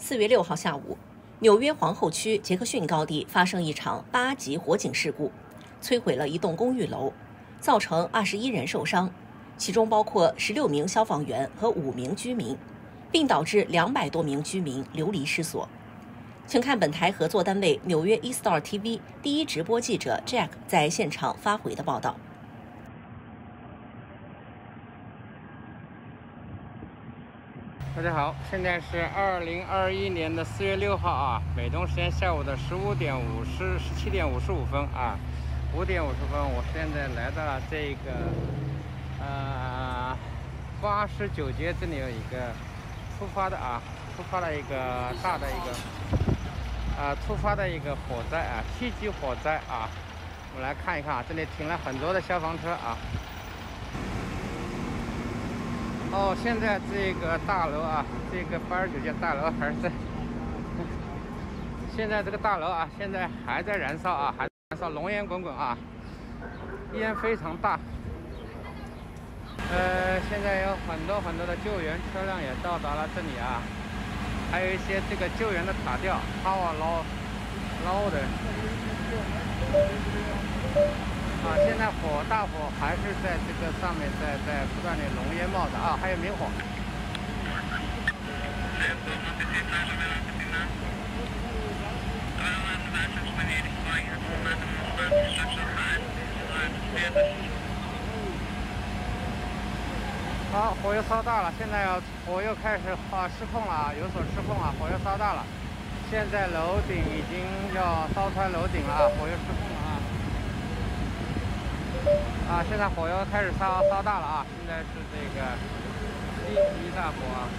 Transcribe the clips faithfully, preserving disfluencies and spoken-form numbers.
四月六号下午，纽约皇后区杰克逊高地发生一场八级火警事故，摧毁了一栋公寓楼，造成二十一人受伤，其中包括十六名消防员和五名居民，并导致两百多名居民流离失所。请看本台合作单位纽约 eStar T V 第一直播记者 Jack 在现场发回的报道。 大家好，现在是二零二一年的四月六号啊，美东时间下午的十五点五十十七点五十五分啊，五点五十分，我现在来到了这个呃八十九街，这里有一个突发的啊，突发的一个大的一个啊突发的一个火灾啊，七级火灾啊，我们来看一看啊，这里停了很多的消防车啊。哦，现在这个大楼啊，这个八十九街大楼还在，现在这个大楼啊，现在还在燃烧啊，还在燃烧，浓烟滚滚啊，烟非常大。呃，现在有很多很多的救援车辆也到达了这里啊，还有一些这个救援的塔吊 ，power low low 的。啊，现在火大火还是在这个上面在在不断的浓烟冒着啊，还有明火。好，火又烧大了，现在要火又开始啊失控了啊，有所失控啊，火又烧大了。现在楼顶已经要烧穿楼顶了啊，火又失控了啊。啊，现在火又开始烧烧大了啊！现在是这个一级大火啊。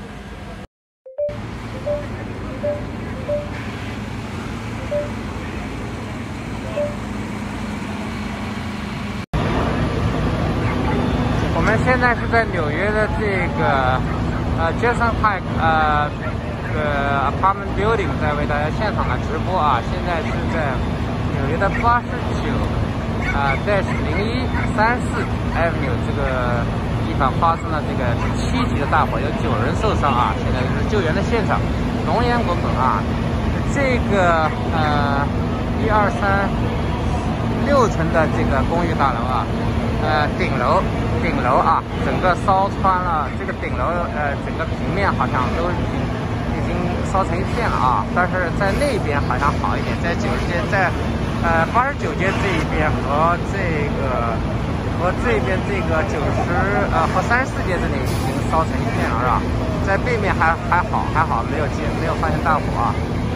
我们现在是在纽约的这个呃 Jackson Heights 呃这个 apartment building 在为大家现场的直播啊。现在是在纽约的八十九。啊 ，dash 零一三四 Avenue 这个地方发生了这个七级的大火，有九人受伤啊！现在是救援的现场，浓烟滚滚啊！这个呃一二三六层的这个公寓大楼啊，呃顶楼顶楼啊，整个烧穿了，这个顶楼呃整个平面好像都已经已经烧成一片了啊！但是在那边好像好一点，在九街在。呃，八十九街这一边和这个和这边这个九十呃和三十四街这里已经烧成一片了，是吧？在背面还还好还好，没有接没有发现大火啊。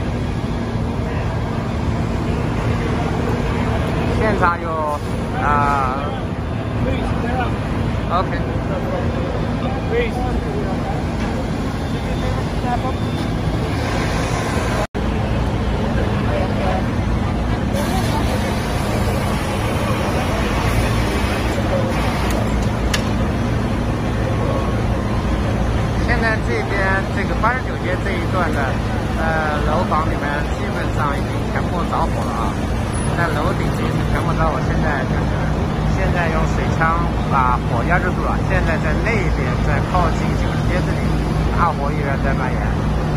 现场有啊、呃、，OK。这边这个八十九街这一段的呃楼房里面基本上已经全部着火了啊，在楼顶也是全部着火，现在就是现在用水枪把火压制住了，现在在那边在靠近九十街这里，大火依然在蔓延。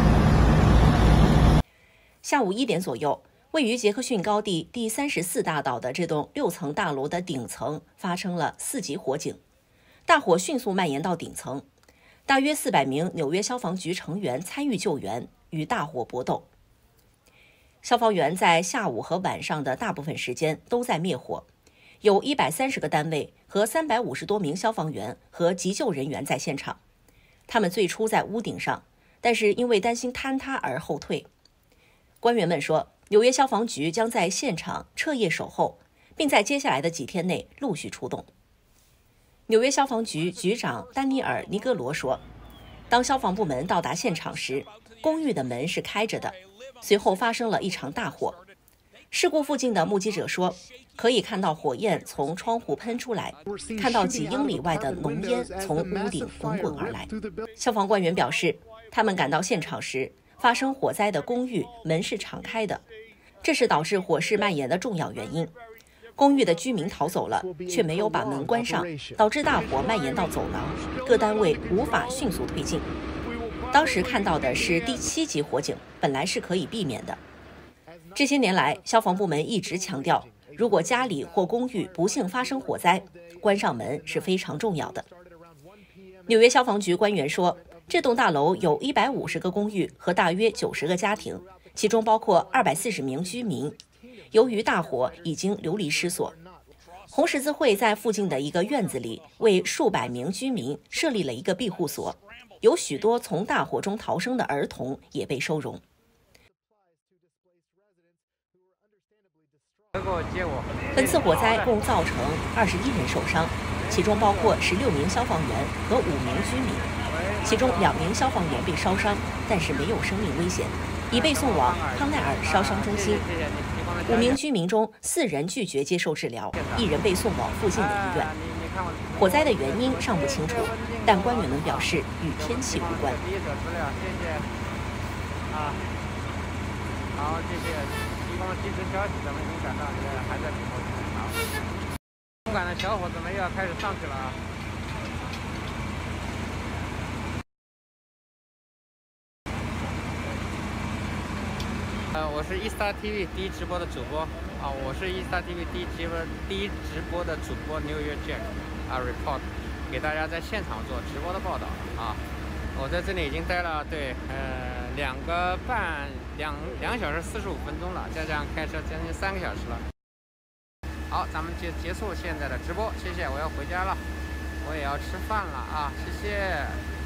下午一点左右，位于杰克逊高地第三十四大道的这栋六层大楼的顶层发生了四级火警，大火迅速蔓延到顶层。大约四百名纽约消防局成员参与救援，与大火搏斗。消防员在下午和晚上的大部分时间都在灭火，有一百三十个单位和三百五十多名消防员和急救人员在现场。他们最初在屋顶上，但是因为担心坍塌而后退。官员们说，纽约消防局将在现场彻夜守候，并在接下来的几天内陆续出动。纽约消防局局长丹尼尔·尼格罗说，当消防部门到达现场时，公寓的门是开着的，随后发生了一场大火。事故附近的目击者说，可以看到火焰从窗户喷出来，看到几英里外的浓烟从屋顶滚滚而来。消防官员表示，他们赶到现场时，发生火灾的公寓门是敞开的，这是导致火势蔓延的重要原因。公寓的居民逃走了，却没有把门关上，导致大火蔓延到走廊，各单位无法迅速推进。 当时看到的是第七级火警，本来是可以避免的。这些年来，消防部门一直强调，如果家里或公寓不幸发生火灾，关上门是非常重要的。纽约消防局官员说，这栋大楼有一百五十个公寓和大约九十个家庭，其中包括二百四十名居民。由于大火，已经流离失所。红十字会在附近的一个院子里为数百名居民设立了一个庇护所，有许多从大火中逃生的儿童也被收容。本次火灾共造成二十一人受伤，其中包括十六名消防员和五名居民，其中两名消防员被烧伤，但是没有生命危险，已被送往康奈尔烧伤中心。五名居民中，四人拒绝接受治疗，一人被送往附近的医院。火灾的原因尚不清楚，但官员们表示与天气无关。 啊，好，谢谢提供及时消息，咱们已经赶到，还在后面。好，勇敢的小伙子们又要开始上去了啊！呃，我是 eStar T V 第一直播的主播啊，我是 eStar T V 第一直播第一直播的主播 New Year Jack 啊 report， 给大家在现场做直播的报道啊。我在这里已经待了对呃两个半两两小时四十五分钟了，再这样开车将近三个小时了。好，咱们结结束现在的直播，谢谢，我要回家了，我也要吃饭了啊，谢谢。